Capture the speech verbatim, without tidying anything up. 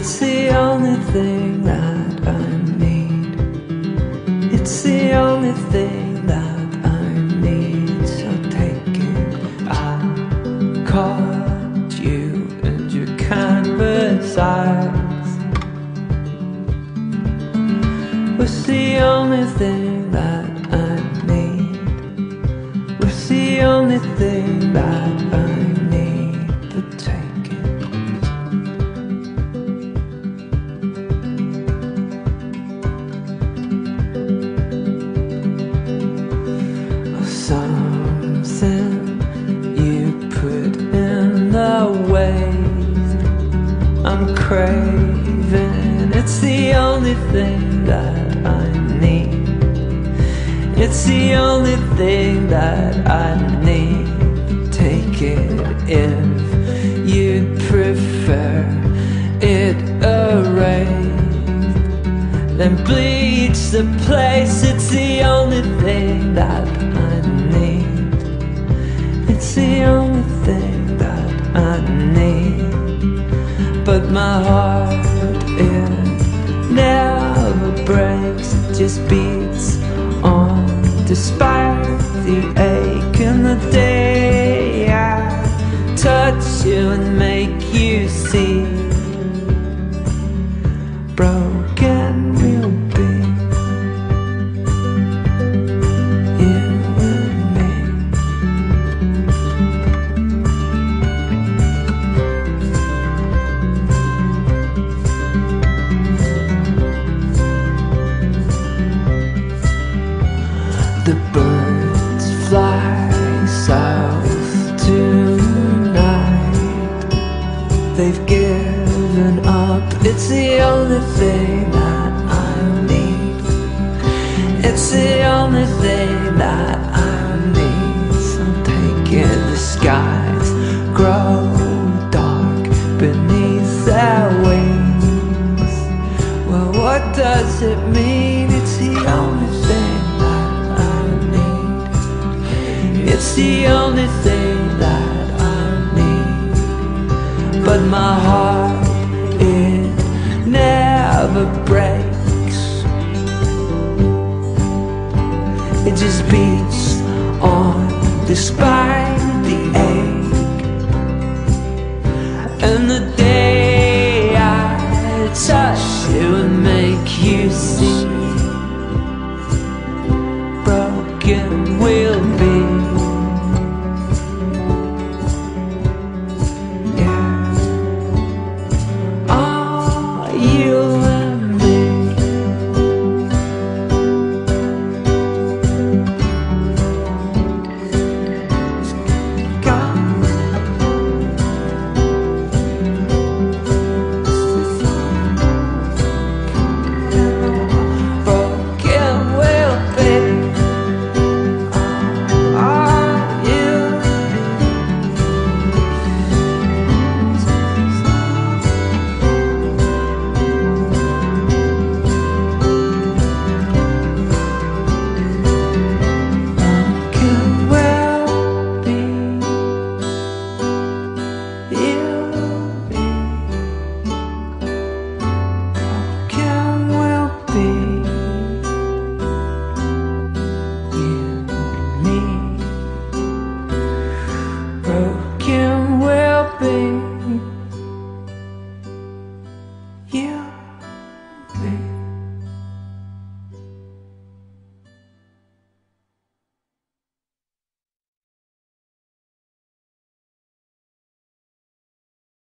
It's the only thing that I need. It's the only thing that I need. So take it. I caught you and your canvas eyes was the only thing that I need. Was the only thing that I need. But take it. Something you put in the ways I'm craving. It's the only thing that I need. It's the only thing that I need. Take it if you'd prefer it erased, then bleach the place. It's the only thing that I need. It's the only thing that I need. But my heart, it never breaks. It just beats on despite the ache. And the day I touch you and make you see broken will be you and me. The birds fly south tonight. They've given up. It's the only thing that I need. It's the only thing that I need. So take it. The skies grow dark beneath their wings. Well, what does it mean? It's the only thing that I need. It's the only thing that I need. But my heart, it never breaks. It just beats on despite the ache. And the